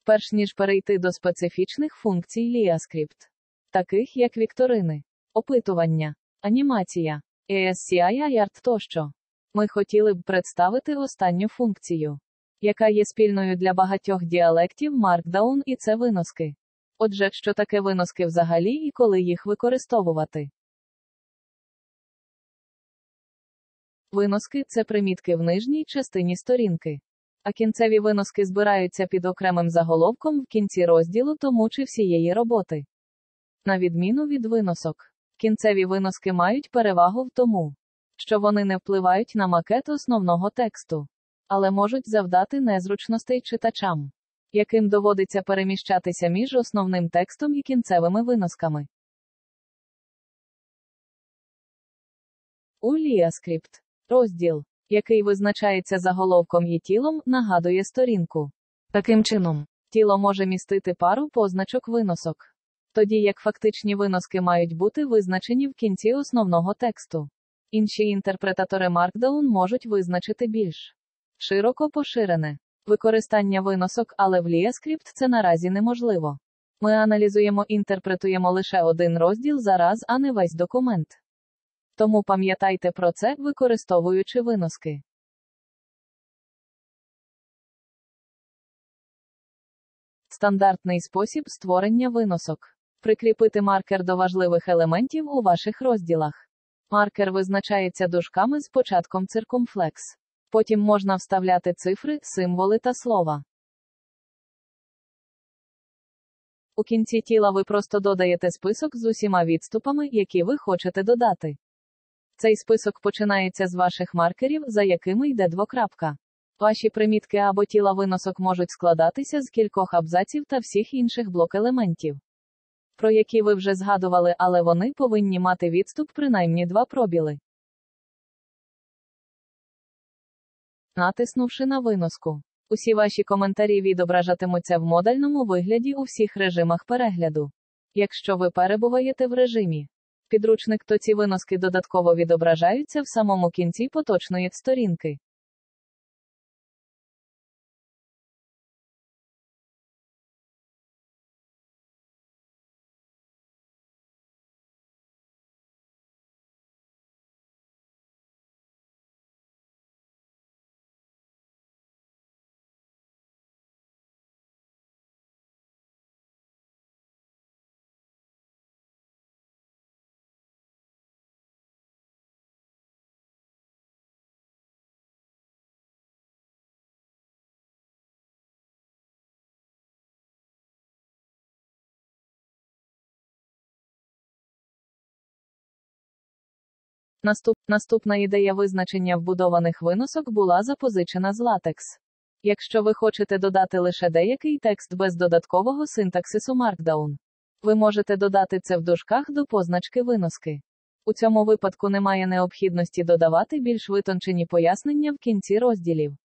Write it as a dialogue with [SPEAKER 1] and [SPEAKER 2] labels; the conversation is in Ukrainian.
[SPEAKER 1] перш ніж перейти до специфічних функцій LiaScript, таких як вікторини, опитування, анімація, ASCII тощо. Ми хотіли б представити останню функцію, яка є спільною для багатьох діалектів Markdown, і це виноски. Отже, що таке виноски взагалі і коли їх використовувати? Виноски – це примітки в нижній частині сторінки. А кінцеві виноски збираються під окремим заголовком в кінці розділу тому чи всієї роботи. На відміну від виносок, кінцеві виноски мають перевагу в тому, що вони не впливають на макет основного тексту, але можуть завдати незручностей читачам, яким доводиться переміщатися між основним текстом і кінцевими виносками. У LiaScript розділ, який визначається заголовком і тілом, нагадує сторінку. Таким чином, тіло може містити пару позначок виносок, тоді як фактичні виноски мають бути визначені в кінці основного тексту. Інші інтерпретатори Markdown можуть визначити більш широко поширене використання виносок, але в LiaScript це наразі неможливо. Ми аналізуємо і інтерпретуємо лише один розділ за раз, а не весь документ. Тому пам'ятайте про це, використовуючи виноски. Стандартний спосіб створення виносок. Прикріпити маркер до важливих елементів у ваших розділах. Маркер визначається дужками з початком циркумфлекс. Потім можна вставляти цифри, символи та слова. У кінці тіла ви просто додаєте список з усіма відступами, які ви хочете додати. Цей список починається з ваших маркерів, за якими йде двокрапка. Ваші примітки або тіла виносок можуть складатися з кількох абзаців та всіх інших блок-елементів, про які ви вже згадували, але вони повинні мати відступ принаймні 2 пробіли. Натиснувши на виноску, усі ваші коментарі відображатимуться в модальному вигляді у всіх режимах перегляду. Якщо ви перебуваєте в режимі підручник, то ці виноски додатково відображаються в самому кінці поточної сторінки. Наступна ідея визначення вбудованих виносок була запозичена з LaTeX. Якщо ви хочете додати лише деякий текст без додаткового синтаксису Markdown, ви можете додати це в дужках до позначки виноски. У цьому випадку немає необхідності додавати більш витончені пояснення в кінці розділів.